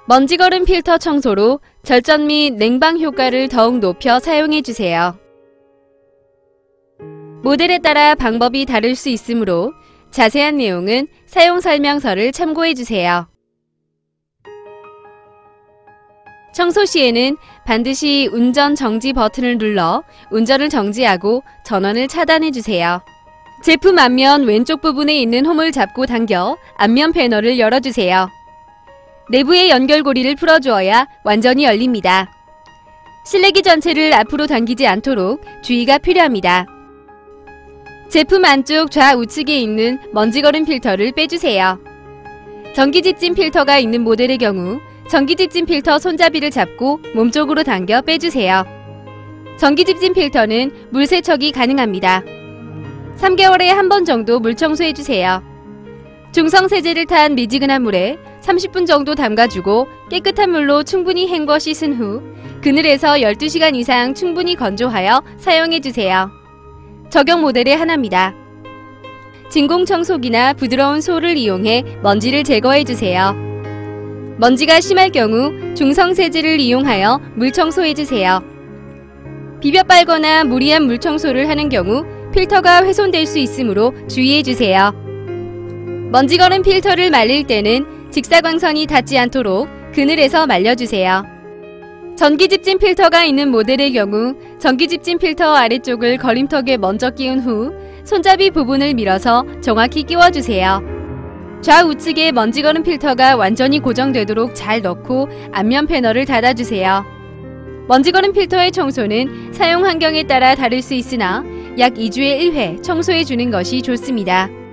먼지거름 필터 청소로 절전 및 냉방 효과를 더욱 높여 사용해주세요. 모델에 따라 방법이 다를 수 있으므로 자세한 내용은 사용 설명서를 참고해주세요. 청소 시에는 반드시 운전 정지 버튼을 눌러 운전을 정지하고 전원을 차단해주세요. 제품 앞면 왼쪽 부분에 있는 홈을 잡고 당겨 앞면 패널을 열어주세요. 내부의 연결고리를 풀어주어야 완전히 열립니다. 실내기 전체를 앞으로 당기지 않도록 주의가 필요합니다. 제품 안쪽 좌우측에 있는 먼지거름 필터를 빼주세요. 전기집진 필터가 있는 모델의 경우 전기집진 필터 손잡이를 잡고 몸쪽으로 당겨 빼주세요. 전기집진 필터는 물 세척이 가능합니다. 3개월에 한 번 정도 물 청소해주세요. 중성세제를 탄 미지근한 물에 30분 정도 담가주고 깨끗한 물로 충분히 헹궈 씻은 후 그늘에서 12시간 이상 충분히 건조하여 사용해주세요. 적용 모델의 하나입니다. 진공청소기나 부드러운 솔을 이용해 먼지를 제거해주세요. 먼지가 심할 경우 중성세제를 이용하여 물청소해주세요. 비벼 빨거나 무리한 물청소를 하는 경우 필터가 훼손될 수 있으므로 주의해주세요. 먼지거름 필터를 말릴 때는 직사광선이 닿지 않도록 그늘에서 말려주세요. 전기집진 필터가 있는 모델의 경우 전기집진 필터 아래쪽을 걸림턱에 먼저 끼운 후 손잡이 부분을 밀어서 정확히 끼워주세요. 좌우측에 먼지거름 필터가 완전히 고정되도록 잘 넣고 앞면 패널을 닫아주세요. 먼지거름 필터의 청소는 사용 환경에 따라 다를 수 있으나 약 2주에 1회 청소해주는 것이 좋습니다.